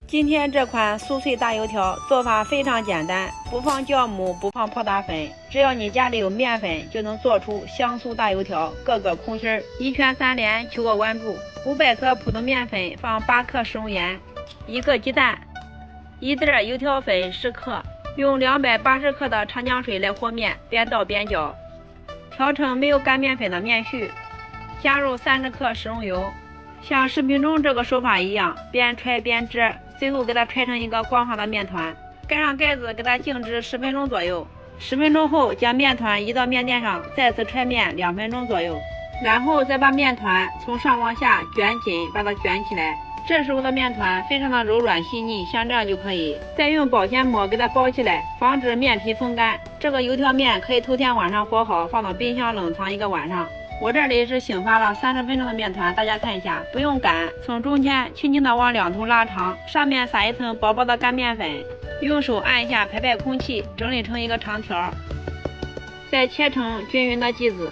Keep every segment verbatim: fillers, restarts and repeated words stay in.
今天这款酥脆大油条做法非常简单，不放酵母，不放泡打粉，只要你家里有面粉，就能做出香酥大油条，个个空心儿。一拳三连，求个关注。五百克普通面粉放八克食用盐，一个鸡蛋，一袋油条粉十克，用两百八十克的长江水来和面，边倒边搅，调成没有干面粉的面絮，加入三十克食用油，像视频中这个手法一样，边揣边折，最后给它揣成一个光滑的面团，盖上盖子给它静置十分钟左右。十分钟后将面团移到面垫上，再次揣面两分钟左右，然后再把面团从上往下卷紧，把它卷起来。这时候的面团非常的柔软细腻，像这样就可以。再用保鲜膜给它包起来，防止面皮风干。这个油条面可以头天晚上和好，放到冰箱冷藏一个晚上。我这里是醒发了三十分钟的面团，大家看一下，不用擀，从中间轻轻的往两头拉长，上面撒一层薄薄的干面粉，用手按一下排排空气，整理成一个长条，再切成均匀的剂子，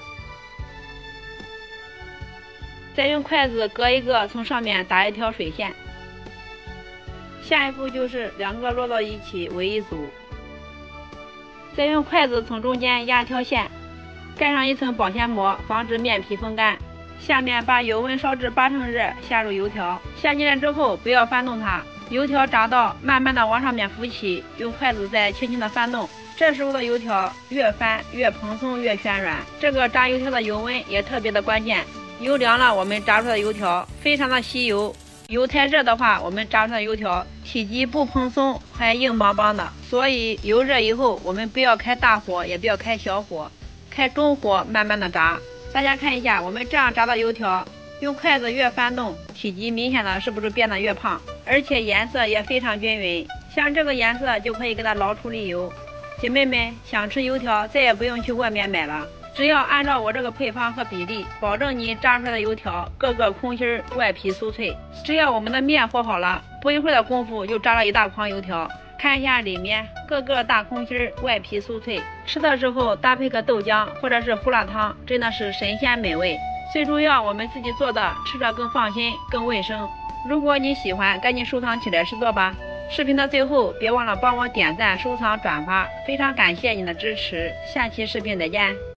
再用筷子隔一个从上面打一条水线。下一步就是两个摞到一起为一组，再用筷子从中间压条线，盖上一层保鲜膜，防止面皮风干。下面把油温烧至八成热，下入油条，下进来之后不要翻动它，油条炸到慢慢的往上面浮起，用筷子再轻轻的翻动。这时候的油条越翻越蓬松越暄软。这个炸油条的油温也特别的关键，油凉了我们炸出来的油条非常的吸油，油太热的话我们炸出来的油条体积不蓬松还硬邦邦的。所以油热以后我们不要开大火，也不要开小火，开中火慢慢的炸。大家看一下，我们这样炸的油条，用筷子越翻动，体积明显的是不是变得越胖，而且颜色也非常均匀，像这个颜色就可以给它捞出沥油。姐妹们想吃油条再也不用去外面买了，只要按照我这个配方和比例，保证你炸出来的油条个个空心外皮酥脆。只要我们的面和好了，不一会儿的功夫就炸了一大筐油条，看一下里面个个大空心外皮酥脆，吃的时候搭配个豆浆或者是胡辣汤，真的是神仙美味。最主要我们自己做的，吃着更放心更卫生。如果你喜欢，赶紧收藏起来试做吧。视频的最后别忘了帮我点赞收藏转发，非常感谢你的支持，下期视频再见。